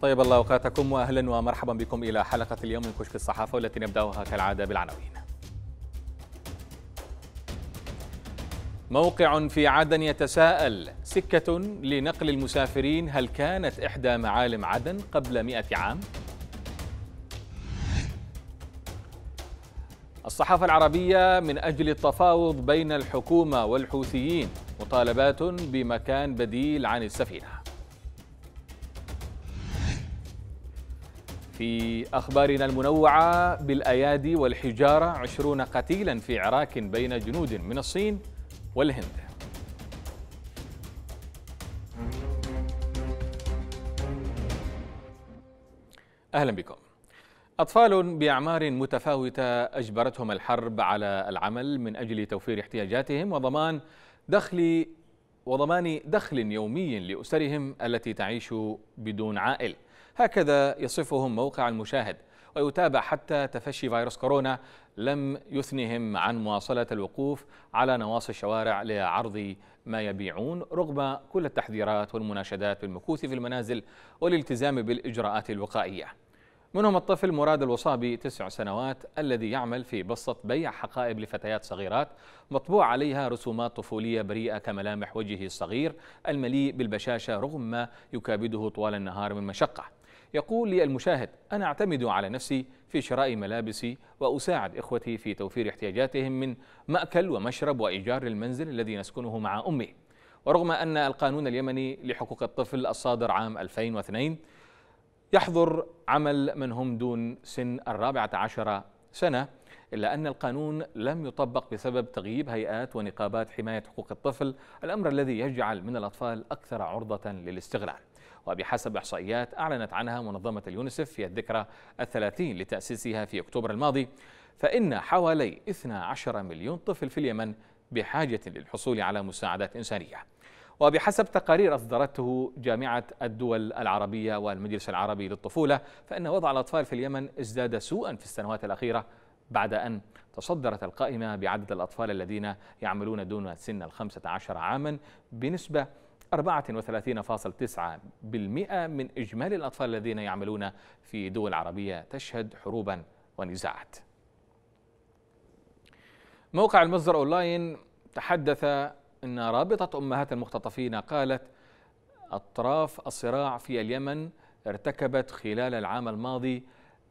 طيب الله أوقاتكم وأهلا ومرحبا بكم إلى حلقة اليوم من كشك الصحافة، والتي نبدأها كالعادة بالعناوين. موقع في عدن يتساءل: سكة لنقل المسافرين، هل كانت إحدى معالم عدن قبل 100 عام؟ الصحافة العربية: من أجل التفاوض بين الحكومة والحوثيين، مطالبات بمكان بديل عن السفينة. في أخبارنا المنوعة: بالأيادي والحجارة 20 قتيلا في عراك بين جنود من الصين والهند. أهلا بكم. أطفال بأعمار متفاوتة أجبرتهم الحرب على العمل من أجل توفير احتياجاتهم وضمان دخل يومي لأسرهم التي تعيش بدون عائل. هكذا يصفهم موقع المشاهد، ويتابع حتى تفشي فيروس كورونا لم يثنهم عن مواصلة الوقوف على نواصي الشوارع لعرض ما يبيعون رغم كل التحذيرات والمناشدات بالمكوث في المنازل والالتزام بالإجراءات الوقائية. منهم الطفل مراد الوصابي 9 سنوات الذي يعمل في بسطة بيع حقائب لفتيات صغيرات مطبوع عليها رسومات طفولية بريئة كملامح وجهه الصغير المليء بالبشاشة رغم ما يكابده طوال النهار من مشقة. يقول لي المشاهد: أنا أعتمد على نفسي في شراء ملابسي وأساعد إخوتي في توفير احتياجاتهم من مأكل ومشرب وإيجار للمنزل الذي نسكنه مع أمي. ورغم أن القانون اليمني لحقوق الطفل الصادر عام 2002 يحظر عمل من هم دون سن 14 سنة، إلا أن القانون لم يطبق بسبب تغييب هيئات ونقابات حماية حقوق الطفل، الأمر الذي يجعل من الأطفال أكثر عرضة للاستغلال. وبحسب إحصائيات أعلنت عنها منظمة اليونيسف في الذكرى 30 لتأسيسها في أكتوبر الماضي، فإن حوالي 12 مليون طفل في اليمن بحاجة للحصول على مساعدات إنسانية. وبحسب تقارير أصدرته جامعة الدول العربية والمجلس العربي للطفولة، فإن وضع الأطفال في اليمن ازداد سوءا في السنوات الأخيرة بعد أن تصدرت القائمة بعدد الأطفال الذين يعملون دون سن 15 عاما بنسبة 34.9% من إجمالي الأطفال الذين يعملون في دول عربية تشهد حروبا ونزاعات. موقع المصدر أونلاين تحدث أن رابطة أمهات المختطفين قالت: أطراف الصراع في اليمن ارتكبت خلال العام الماضي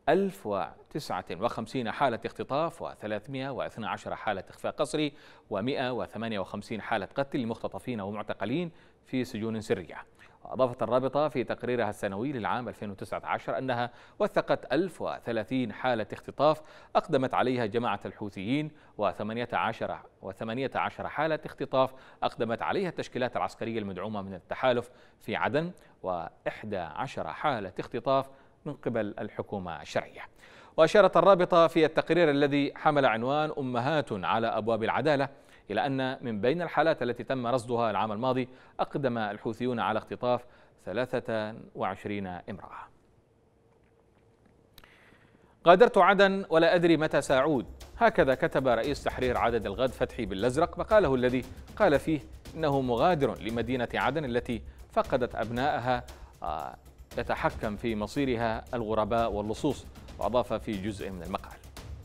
1059 حالة اختطاف و312 حالة إخفاء قسري و158 حالة قتل لمختطفين ومعتقلين في سجون سرية. وأضافت الرابطة في تقريرها السنوي للعام 2019 أنها وثقت 1030 حالة اختطاف أقدمت عليها جماعة الحوثيين، و18 حالة اختطاف أقدمت عليها التشكيلات العسكرية المدعومة من التحالف في عدن، و11 حالة اختطاف من قبل الحكومة الشرعية. وأشارت الرابطة في التقرير الذي حمل عنوان أمهات على أبواب العدالة إلى أن من بين الحالات التي تم رصدها العام الماضي أقدم الحوثيون على اختطاف 23 امرأة. غادرت عدن ولا أدري متى سأعود، هكذا كتب رئيس تحرير عدد الغد فتحي بالأزرق مقاله الذي قال فيه إنه مغادر لمدينة عدن التي فقدت أبنائها يتحكم في مصيرها الغرباء واللصوص. وأضاف في جزء من المقال: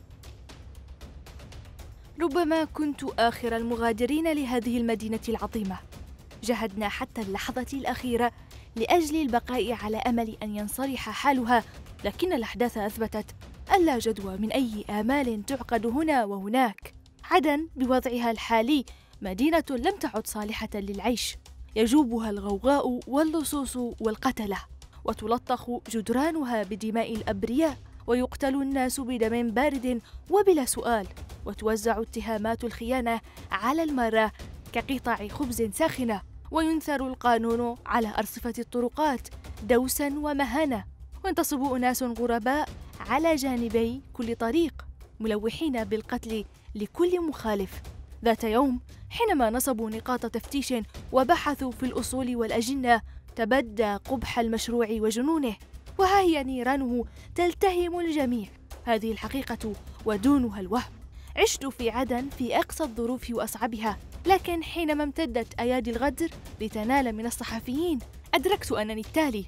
ربما كنت آخر المغادرين لهذه المدينة العظيمة. جهدنا حتى اللحظة الأخيرة لأجل البقاء على أمل أن ينصلح حالها، لكن الأحداث أثبتت أن لا جدوى من أي آمال تعقد هنا وهناك. عدن بوضعها الحالي مدينة لم تعد صالحة للعيش، يجوبها الغوغاء واللصوص والقتلة، وتلطخ جدرانها بدماء الأبرياء، ويقتل الناس بدم بارد وبلا سؤال، وتوزع اتهامات الخيانة على المرة كقطع خبز ساخنة، وينثر القانون على أرصفة الطرقات دوسا ومهانة، وينتصب أناس غرباء على جانبي كل طريق ملوحين بالقتل لكل مخالف. ذات يوم حينما نصبوا نقاط تفتيش وبحثوا في الأصول والأجنة تبدى قبح المشروع وجنونه، وها هي نيرانه تلتهم الجميع. هذه الحقيقة ودونها الوهم. عشت في عدن في أقصى الظروف وأصعبها، لكن حينما امتدت أيادي الغدر لتنال من الصحفيين أدركت أنني التالي.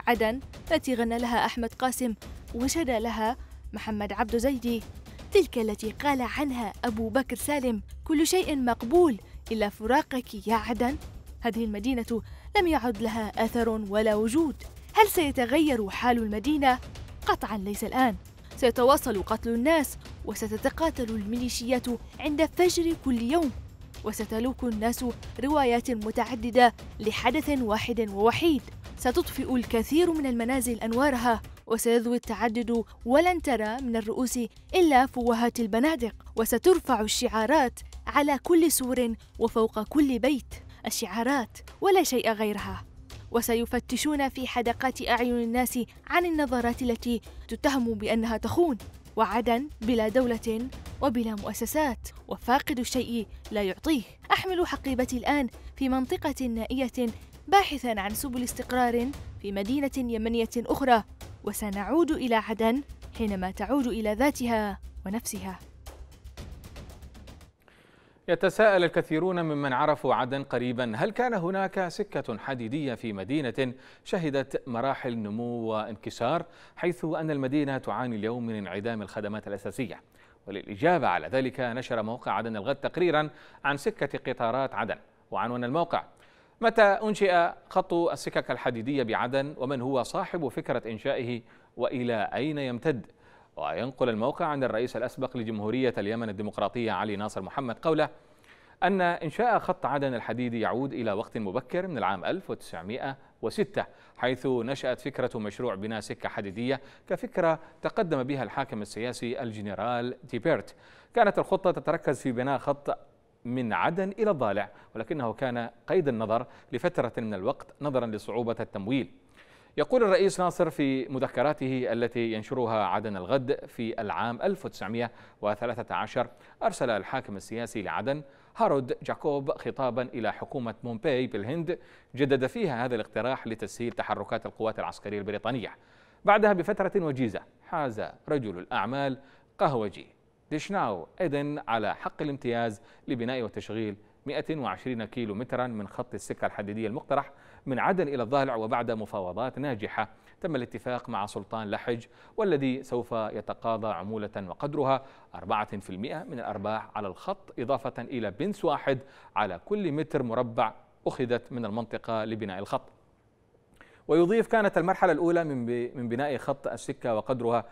عدن التي غنى لها أحمد قاسم وشدى لها محمد عبد زيدي، تلك التي قال عنها أبو بكر سالم: كل شيء مقبول إلا فراقك يا عدن. هذه المدينة لم يعد لها أثر ولا وجود. هل سيتغير حال المدينة؟ قطعا ليس الآن. سيتواصل قتل الناس، وستتقاتل الميليشيات عند فجر كل يوم، وستلوك الناس روايات متعددة لحدث واحد ووحيد. ستطفئ الكثير من المنازل أنوارها، وسيذوي التعدد ولن ترى من الرؤوس إلا فوهات البنادق، وسترفع الشعارات على كل سور وفوق كل بيت، الشعارات ولا شيء غيرها. وسيفتشون في حدقات أعين الناس عن النظرات التي تتهم بأنها تخون. وعدن بلا دولة وبلا مؤسسات، وفاقد الشيء لا يعطيه. أحمل حقيبتي الآن في منطقة نائية باحثاً عن سبل استقرار في مدينة يمنية أخرى، وسنعود إلى عدن حينما تعود إلى ذاتها ونفسها. يتساءل الكثيرون ممن عرفوا عدن قريبا: هل كان هناك سكة حديدية في مدينة شهدت مراحل نمو وانكسار، حيث أن المدينة تعاني اليوم من انعدام الخدمات الأساسية؟ وللإجابة على ذلك نشر موقع عدن الغد تقريرا عن سكة قطارات عدن، وعنوان الموقع: متى أنشئ خط السكك الحديدية بعدن، ومن هو صاحب فكرة إنشائه، وإلى أين يمتد؟ وينقل الموقع عن الرئيس الأسبق لجمهورية اليمن الديمقراطية علي ناصر محمد قوله أن إنشاء خط عدن الحديدي يعود إلى وقت مبكر من العام 1906، حيث نشأت فكرة مشروع بناء سكة حديدية كفكرة تقدم بها الحاكم السياسي الجنرال ديبيرت. كانت الخطة تتركز في بناء خط من عدن إلى الضالع، ولكنه كان قيد النظر لفترة من الوقت نظرا لصعوبة التمويل. يقول الرئيس ناصر في مذكراته التي ينشرها عدن الغد: في العام 1913 أرسل الحاكم السياسي لعدن هارود جاكوب خطابا إلى حكومة مومباي بالهند، جدد فيها هذا الاقتراح لتسهيل تحركات القوات العسكرية البريطانية. بعدها بفترة وجيزة حاز رجل الأعمال قهوجي ديشناو إيدن على حق الامتياز لبناء وتشغيل 120 كيلو مترا من خط السكة الحديدية المقترح من عدن إلى الضالع، وبعد مفاوضات ناجحة تم الاتفاق مع سلطان لحج، والذي سوف يتقاضى عمولة وقدرها 4% من الأرباح على الخط، إضافة إلى بنس واحد على كل متر مربع أخذت من المنطقة لبناء الخط. ويضيف: كانت المرحلة الأولى من بناء خط السكة وقدرها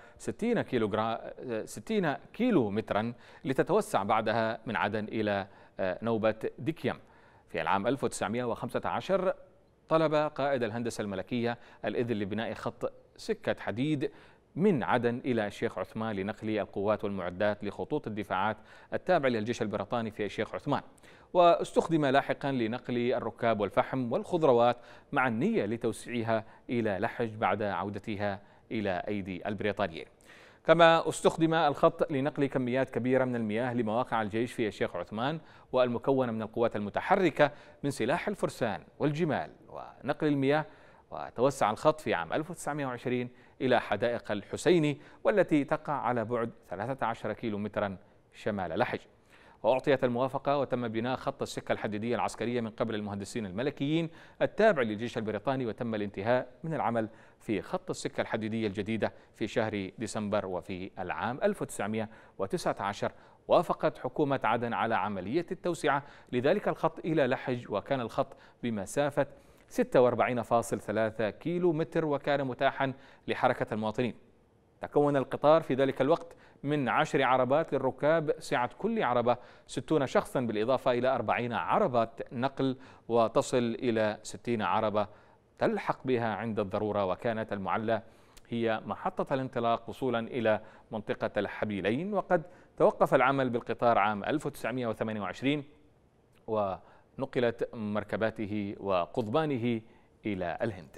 60 كيلو مترا، لتتوسع بعدها من عدن إلى نوبة ديكيم. في العام 1915 طلب قائد الهندسة الملكية الإذن لبناء خط سكة حديد من عدن إلى الشيخ عثمان لنقل القوات والمعدات لخطوط الدفاعات التابعة للجيش البريطاني في الشيخ عثمان، واستخدم لاحقا لنقل الركاب والفحم والخضروات، مع النية لتوسيعها إلى لحج بعد عودتها إلى أيدي البريطانيين. كما استخدم الخط لنقل كميات كبيرة من المياه لمواقع الجيش في الشيخ عثمان، والمكونة من القوات المتحركة من سلاح الفرسان والجمال ونقل المياه. وتوسع الخط في عام 1920 إلى حدائق الحسيني، والتي تقع على بعد 13 كيلو مترا شمال لحج. وأعطيت الموافقة وتم بناء خط السكة الحديدية العسكرية من قبل المهندسين الملكيين التابع للجيش البريطاني، وتم الانتهاء من العمل في خط السكة الحديدية الجديدة في شهر ديسمبر. وفي العام 1919 وافقت حكومة عدن على عملية التوسعة لذلك الخط إلى لحج، وكان الخط بمسافة 46.3 كيلو متر، وكان متاحا لحركة المواطنين. تكون القطار في ذلك الوقت من 10 عربات للركاب، سعة كل عربة 60 شخصا، بالإضافة إلى 40 عربة نقل، وتصل إلى 60 عربة تلحق بها عند الضرورة. وكانت المعلة هي محطة الانطلاق وصولا إلى منطقة الحبيلين. وقد توقف العمل بالقطار عام 1928، ونقلت مركباته وقضبانه إلى الهند.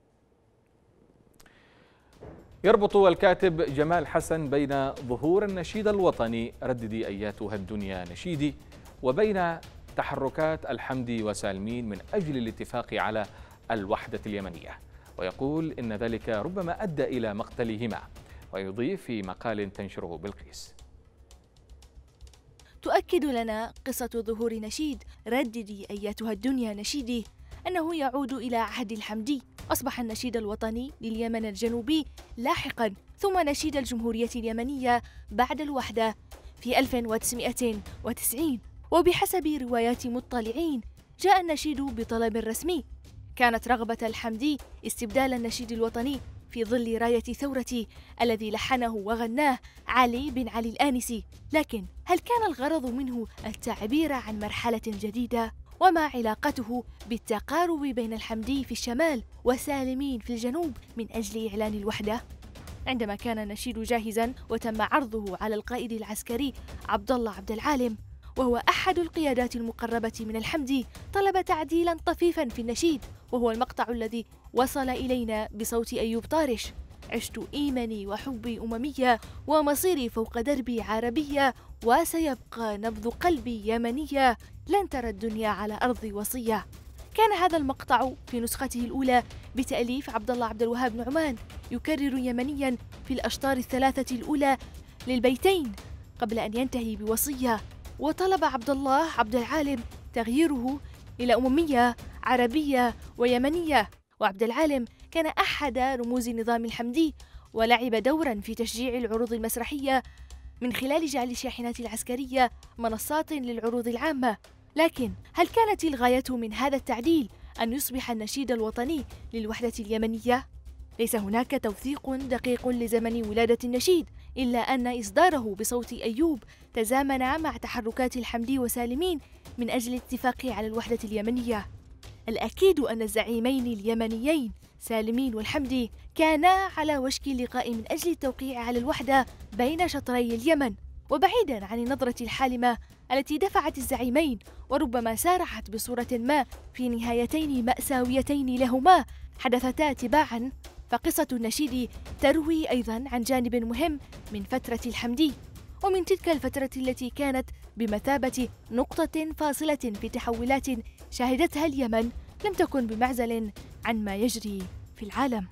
يربط الكاتب جمال حسن بين ظهور النشيد الوطني رددي أياتها الدنيا نشيدي وبين تحركات الحمدي وسالمين من أجل الاتفاق على الوحدة اليمنية، ويقول إن ذلك ربما أدى إلى مقتلهما. ويضيف في مقال تنشره بلقيس: تؤكد لنا قصة ظهور نشيد رددي أياتها الدنيا نشيدي أنه يعود إلى عهد الحمدي. أصبح النشيد الوطني لليمن الجنوبي لاحقاً، ثم نشيد الجمهورية اليمنية بعد الوحدة في 1990. وبحسب روايات مطلعين جاء النشيد بطلب رسمي. كانت رغبة الحمدي استبدال النشيد الوطني في ظل راية ثورتي الذي لحنه وغناه علي بن علي الآنسي. لكن هل كان الغرض منه التعبير عن مرحلة جديدة؟ وما علاقته بالتقارب بين الحمدي في الشمال وسالمين في الجنوب من أجل إعلان الوحدة؟ عندما كان النشيد جاهزاً وتم عرضه على القائد العسكري عبد الله عبد العالم، وهو أحد القيادات المقربة من الحمدي، طلب تعديلاً طفيفاً في النشيد، وهو المقطع الذي وصل إلينا بصوت أيوب طارش: عشت إيماني وحبي أممية، ومصيري فوق دربي عربية، وسيبقى نبض قلبي يمنية، لن ترى الدنيا على أرضي وصية. كان هذا المقطع في نسخته الأولى بتأليف عبد الله عبد الوهاب نعمان يكرر يمنياً في الأشطار الثلاثة الأولى للبيتين قبل أن ينتهي بوصية. وطلب عبد الله عبد العالم تغييره إلى أممية عربية ويمنية. وعبد العالم كان أحد رموز النظام الحمدي، ولعب دورا في تشجيع العروض المسرحية من خلال جعل الشاحنات العسكرية منصات للعروض العامة. لكن هل كانت الغاية من هذا التعديل أن يصبح النشيد الوطني للوحدة اليمنية؟ ليس هناك توثيق دقيق لزمن ولادة النشيد، إلا أن إصداره بصوت أيوب تزامن مع تحركات الحمدي وسالمين من أجل الاتفاق على الوحدة اليمنية. الأكيد أن الزعيمين اليمنيين سالمين والحمدي كانا على وشك اللقاء من أجل التوقيع على الوحدة بين شطري اليمن. وبعيداً عن النظرة الحالمة التي دفعت الزعيمين وربما سارعت بصورة ما في نهايتين مأساويتين لهما حدثتا تباعاً، فقصة النشيد تروي أيضاً عن جانب مهم من فترة الحمدي، ومن تلك الفترة التي كانت بمثابة نقطة فاصلة في تحولات شهدتها اليمن لم تكن بمعزل عن ما يجري في العالم.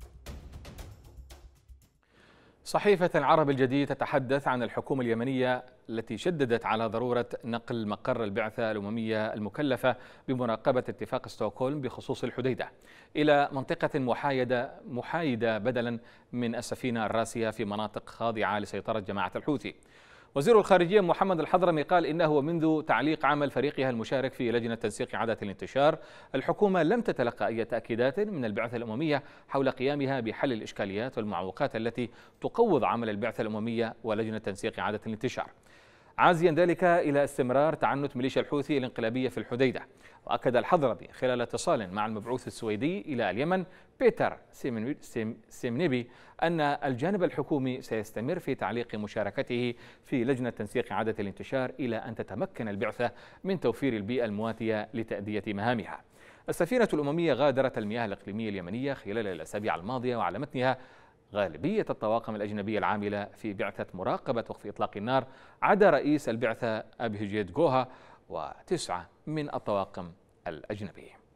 صحيفة العرب الجديد تتحدث عن الحكومة اليمنية التي شددت على ضرورة نقل مقر البعثة الأممية المكلفة بمراقبة اتفاق ستوكهولم بخصوص الحديدة إلى منطقة محايدة بدلا من السفينة الراسية في مناطق خاضعة لسيطرة جماعة الحوثي. وزير الخارجية محمد الحضرمي قال إنه ومنذ تعليق عمل فريقها المشارك في لجنة تنسيق إعادة الانتشار، الحكومة لم تتلقى أي تأكيدات من البعثة الأممية حول قيامها بحل الإشكاليات والمعوقات التي تقوض عمل البعثة الأممية ولجنة تنسيق إعادة الانتشار، عازيا ذلك إلى استمرار تعنت ميليشيا الحوثي الانقلابية في الحديدة. وأكد الحضرمي خلال اتصال مع المبعوث السويدي إلى اليمن بيتر سيمنيبي أن الجانب الحكومي سيستمر في تعليق مشاركته في لجنة تنسيق إعادة الانتشار إلى أن تتمكن البعثة من توفير البيئة المواتية لتأدية مهامها. السفينة الأممية غادرت المياه الإقليمية اليمنية خلال الأسابيع الماضية، وعلى متنها غالبية الطواقم الأجنبية العاملة في بعثة مراقبة وقف إطلاق النار، عدا رئيس البعثة أبهجيت جوها و9 من الطواقم الأجنبية.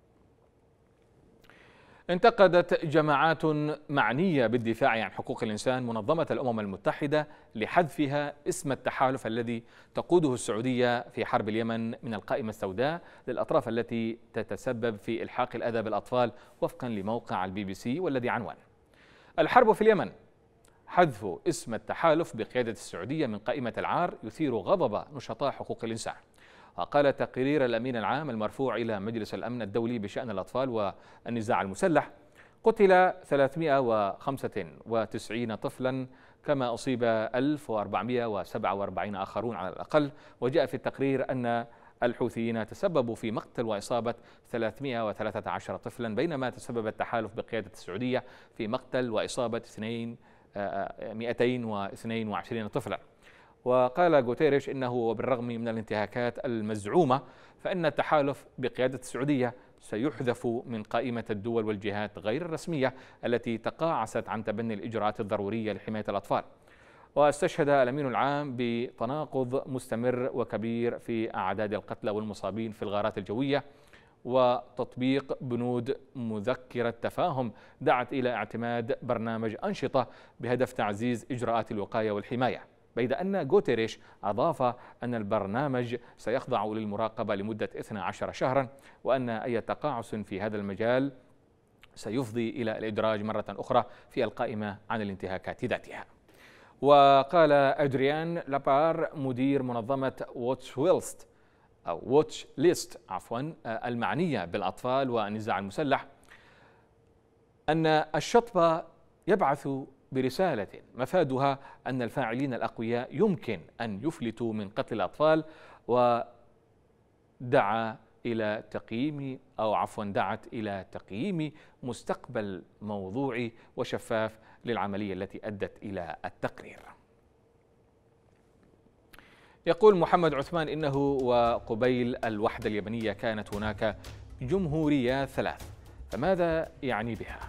انتقدت جماعات معنية بالدفاع عن حقوق الإنسان منظمة الأمم المتحدة لحذفها اسم التحالف الذي تقوده السعودية في حرب اليمن من القائمة السوداء للأطراف التي تتسبب في إلحاق الأذى بالأطفال، وفقا لموقع الBBC، والذي عنوان: الحرب في اليمن، حذف اسم التحالف بقيادة السعودية من قائمة العار يثير غضب نشطاء حقوق الإنسان. وقال تقرير الأمين العام المرفوع إلى مجلس الأمن الدولي بشأن الأطفال والنزاع المسلح: قتل 395 طفلا، كما أصيب 1447 آخرون على الأقل. وجاء في التقرير أن الحوثيين تسببوا في مقتل وإصابة 313 طفلا، بينما تسبب التحالف بقيادة السعودية في مقتل وإصابة 222 طفلا. وقال غوتيريش إنه وبالرغم من الانتهاكات المزعومة فإن التحالف بقيادة السعودية سيحذف من قائمة الدول والجهات غير الرسمية التي تقاعست عن تبني الإجراءات الضرورية لحماية الأطفال. واستشهد الأمين العام بتناقض مستمر وكبير في أعداد القتلى والمصابين في الغارات الجوية وتطبيق بنود مذكرة تفاهم دعت إلى اعتماد برنامج أنشطة بهدف تعزيز إجراءات الوقاية والحماية. بيد أن غوتيريش أضاف أن البرنامج سيخضع للمراقبة لمدة 12 شهرا، وأن أي تقاعس في هذا المجال سيفضي إلى الإدراج مرة أخرى في القائمة عن الانتهاكات ذاتها. وقال أدريان لابار مدير منظمة واتش ليست المعنية بالأطفال والنزاع المسلح أن الشطب يبعث برسالة مفادها أن الفاعلين الأقوياء يمكن أن يفلتوا من قتل الأطفال، دعت إلى تقييم مستقبل موضوعي وشفاف للعملية التي أدت إلى التقرير. يقول محمد عثمان إنه وقبيل الوحدة اليمنية كانت هناك جمهوريات 3، فماذا يعني بها؟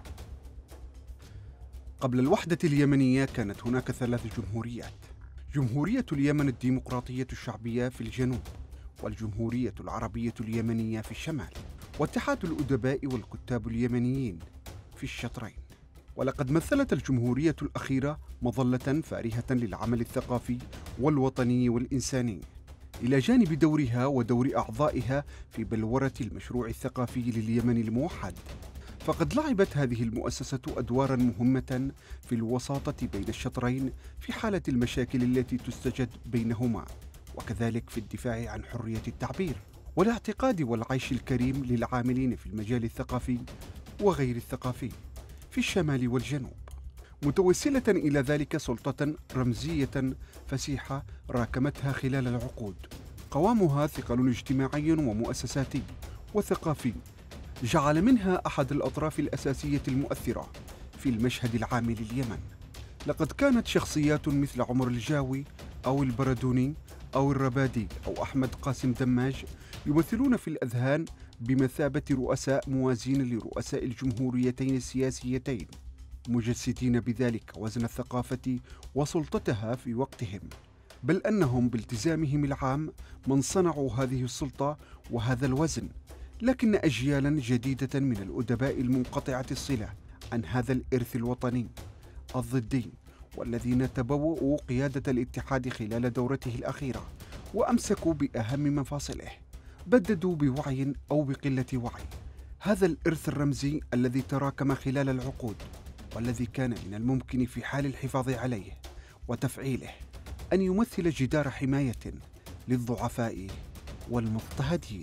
قبل الوحدة اليمنية كانت هناك 3 جمهوريات: جمهورية اليمن الديمقراطية الشعبية في الجنوب، والجمهورية العربية اليمنية في الشمال، واتحاد الأدباء والكتاب اليمنيين في الشطرين. ولقد مثلت الجمهورية الأخيرة مظلة فارهة للعمل الثقافي والوطني والإنساني، إلى جانب دورها ودور أعضائها في بلورة المشروع الثقافي لليمن الموحد. فقد لعبت هذه المؤسسة أدواراً مهمة في الوساطة بين الشطرين في حالة المشاكل التي تستجد بينهما، وكذلك في الدفاع عن حرية التعبير والاعتقاد والعيش الكريم للعاملين في المجال الثقافي وغير الثقافي في الشمال والجنوب، متوسلة إلى ذلك سلطة رمزية فسيحة راكمتها خلال العقود قوامها ثقل اجتماعي ومؤسساتي وثقافي جعل منها أحد الأطراف الأساسية المؤثرة في المشهد العام لليمن. لقد كانت شخصيات مثل عمر الجاوي أو البردوني أو الربادي أو أحمد قاسم دماج يمثلون في الأذهان بمثابة رؤساء موازين لرؤساء الجمهوريتين السياسيتين، مجسدين بذلك وزن الثقافة وسلطتها في وقتهم، بل أنهم بالتزامهم العام من صنعوا هذه السلطة وهذا الوزن. لكن أجيالا جديدة من الأدباء المنقطعة الصلة عن هذا الإرث الوطني الضدي، والذين تبوؤوا قيادة الاتحاد خلال دورته الأخيرة وأمسكوا بأهم مفاصله، بددوا بوعي أو بقلة وعي هذا الإرث الرمزي الذي تراكم خلال العقود، والذي كان من الممكن في حال الحفاظ عليه وتفعيله أن يمثل جدار حماية للضعفاء والمضطهدين.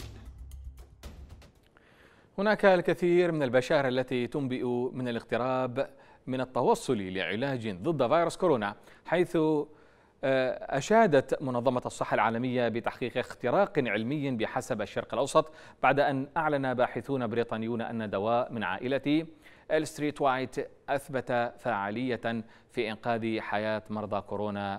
هناك الكثير من البشائر التي تنبئ من الاقتراب من التوصل لعلاج ضد فيروس كورونا، حيث أشادت منظمة الصحة العالمية بتحقيق اختراق علمي بحسب الشرق الأوسط، بعد أن أعلن باحثون بريطانيون أن دواء من عائلة الستريت وايت أثبت فاعلية في إنقاذ حياة مرضى كورونا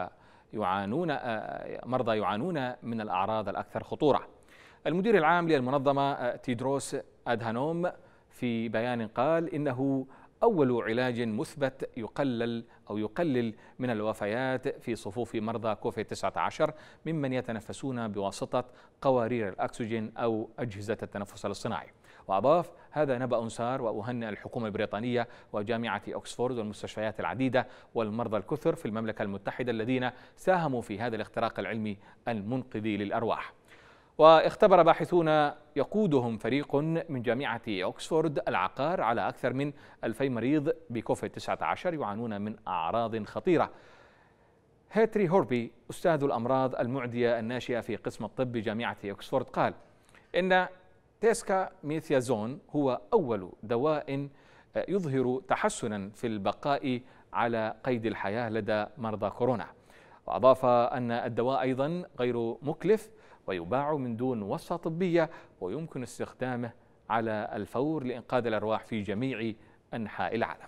يعانون من الأعراض الأكثر خطورة. المدير العام للمنظمة تيدروس أدهانوم في بيان قال إنه أول علاج مثبت يقلل من الوفيات في صفوف مرضى كوفيد-19 ممن يتنفسون بواسطة قوارير الأكسجين أو أجهزة التنفس الاصطناعي. وأضاف: هذا نبأ سار، وأهنئ الحكومة البريطانية وجامعة أكسفورد والمستشفيات العديدة والمرضى الكثر في المملكة المتحدة الذين ساهموا في هذا الاختراق العلمي المنقذ للأرواح. واختبر باحثون يقودهم فريق من جامعة أكسفورد العقار على أكثر من 2000 مريض بكوفيد-19 يعانون من أعراض خطيرة. هيتري هوربي أستاذ الأمراض المعدية الناشئة في قسم الطب بجامعة أكسفورد قال إن تيسكا ميثيازون هو أول دواء يظهر تحسنا في البقاء على قيد الحياة لدى مرضى كورونا. وأضاف أن الدواء أيضا غير مكلف ويباع من دون وصفة طبية، ويمكن استخدامه على الفور لإنقاذ الأرواح في جميع أنحاء العالم.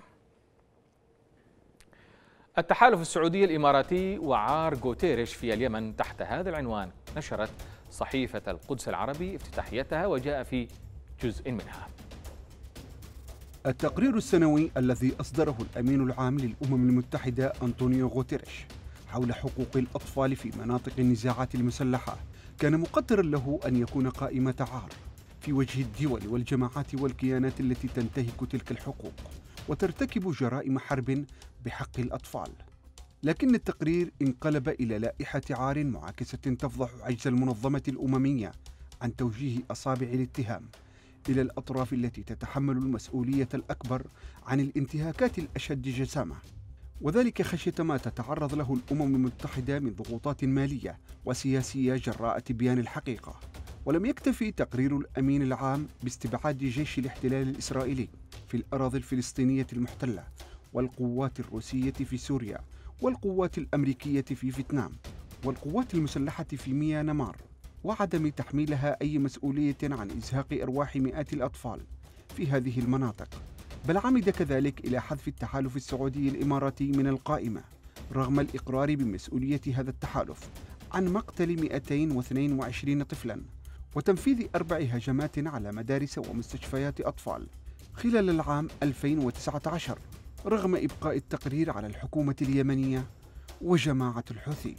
التحالف السعودي الإماراتي وعار غوتيريش في اليمن تحت هذا العنوان نشرت صحيفة القدس العربي افتتاحيتها، وجاء في جزء منها التقرير السنوي الذي أصدره الأمين العام للأمم المتحدة أنطونيو غوتيريش حول حقوق الأطفال في مناطق النزاعات المسلحة كان مقدرا له أن يكون قائمة عار في وجه الدول والجماعات والكيانات التي تنتهك تلك الحقوق وترتكب جرائم حرب بحق الأطفال. لكن التقرير انقلب إلى لائحة عار معاكسة تفضح عجز المنظمة الأممية عن توجيه أصابع الاتهام إلى الأطراف التي تتحمل المسؤولية الأكبر عن الانتهاكات الأشد جسامة، وذلك خشية ما تتعرض له الأمم المتحدة من ضغوطات مالية وسياسية جراء تبيان الحقيقة. ولم يكتفي تقرير الأمين العام باستبعاد جيش الاحتلال الإسرائيلي في الأراضي الفلسطينية المحتلة والقوات الروسية في سوريا والقوات الأمريكية في فيتنام والقوات المسلحة في ميانمار، وعدم تحميلها أي مسؤولية عن إزهاق أرواح مئات الأطفال في هذه المناطق، بل عمد كذلك إلى حذف التحالف السعودي الإماراتي من القائمة رغم الإقرار بمسؤولية هذا التحالف عن مقتل 222 طفلاً وتنفيذ 4 هجمات على مدارس ومستشفيات أطفال خلال العام 2019 رغم إبقاء التقرير على الحكومة اليمنية وجماعة الحوثي.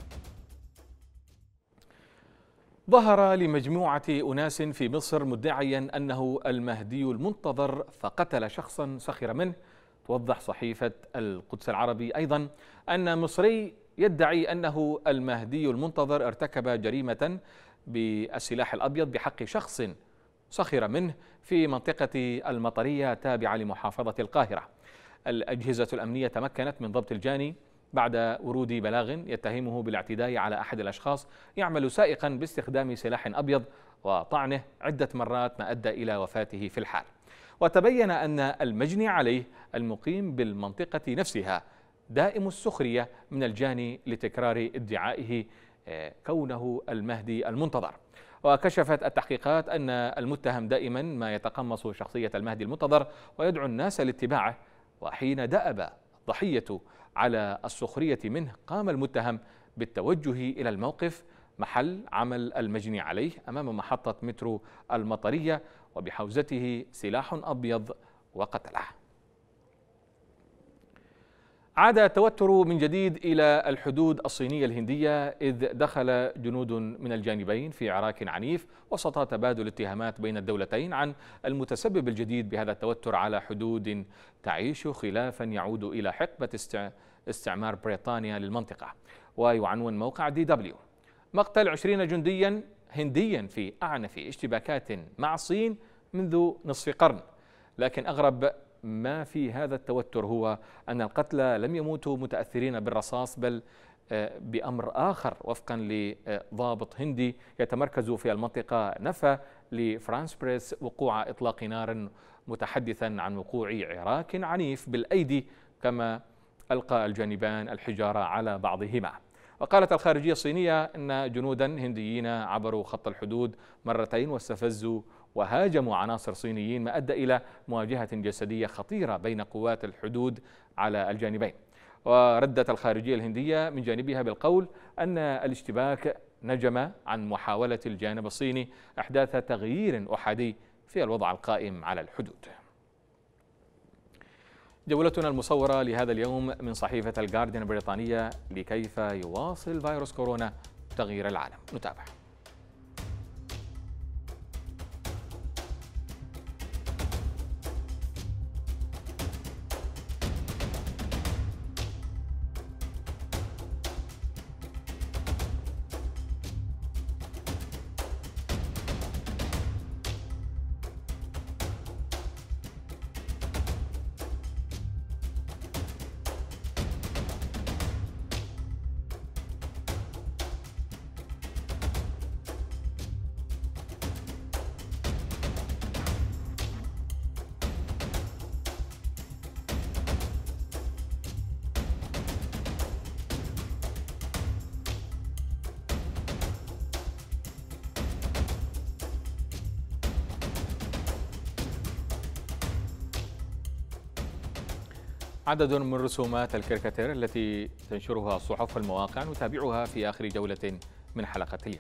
ظهر لمجموعة أناس في مصر مدعيا أنه المهدي المنتظر فقتل شخصا سخر منه. توضح صحيفة القدس العربي أيضا أن مصري يدعي أنه المهدي المنتظر ارتكب جريمة بالسلاح الأبيض بحق شخص سخر منه في منطقة المطرية تابعة لمحافظة القاهرة. الأجهزة الأمنية تمكنت من ضبط الجاني بعد ورود بلاغ يتهمه بالاعتداء على أحد الأشخاص يعمل سائقا باستخدام سلاح أبيض وطعنه عدة مرات ما أدى إلى وفاته في الحال. وتبين أن المجني عليه المقيم بالمنطقة نفسها دائم السخرية من الجاني لتكرار ادعائه كونه المهدي المنتظر. وكشفت التحقيقات أن المتهم دائما ما يتقمص شخصية المهدي المنتظر ويدعو الناس لاتباعه، وحين دأب الضحية على السخرية منه قام المتهم بالتوجه إلى الموقف محل عمل المجني عليه أمام محطة مترو المطرية وبحوزته سلاح أبيض وقتله. عاد التوتر من جديد إلى الحدود الصينية الهندية إذ دخل جنود من الجانبين في عراك عنيف وسط تبادل اتهامات بين الدولتين عن المتسبب الجديد بهذا التوتر على حدود تعيش خلافا يعود إلى حقبة استعمار بريطانيا للمنطقة. ويعنون موقع DW مقتل 20 جنديا هنديا في أعنف اشتباكات مع الصين منذ نصف قرن. لكن أغرب ما في هذا التوتر هو أن القتلى لم يموتوا متأثرين بالرصاص بل بأمر آخر. وفقا لضابط هندي يتمركز في المنطقة نفى لفرانس بريس وقوع إطلاق نار متحدثا عن وقوع عراك عنيف بالأيدي، كما ألقى الجانبان الحجارة على بعضهما. وقالت الخارجية الصينية أن جنودا هنديين عبروا خط الحدود مرتين واستفزوا وهاجموا عناصر صينيين ما أدى إلى مواجهة جسدية خطيرة بين قوات الحدود على الجانبين. وردت الخارجية الهندية من جانبها بالقول أن الاشتباك نجم عن محاولة الجانب الصيني إحداث تغيير أحادي في الوضع القائم على الحدود. جولتنا المصورة لهذا اليوم من صحيفة الجارديان البريطانية لكيف يواصل فيروس كورونا تغيير العالم. نتابع. عدد من رسومات الكاريكاتير التي تنشرها الصحف والمواقع نتابعها في آخر جولة من حلقة اليوم.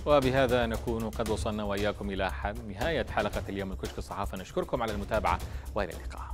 وبهذا نكون قد وصلنا وإياكم إلى نهاية حلقة اليوم من كشك الصحافة. نشكركم على المتابعة وإلى اللقاء.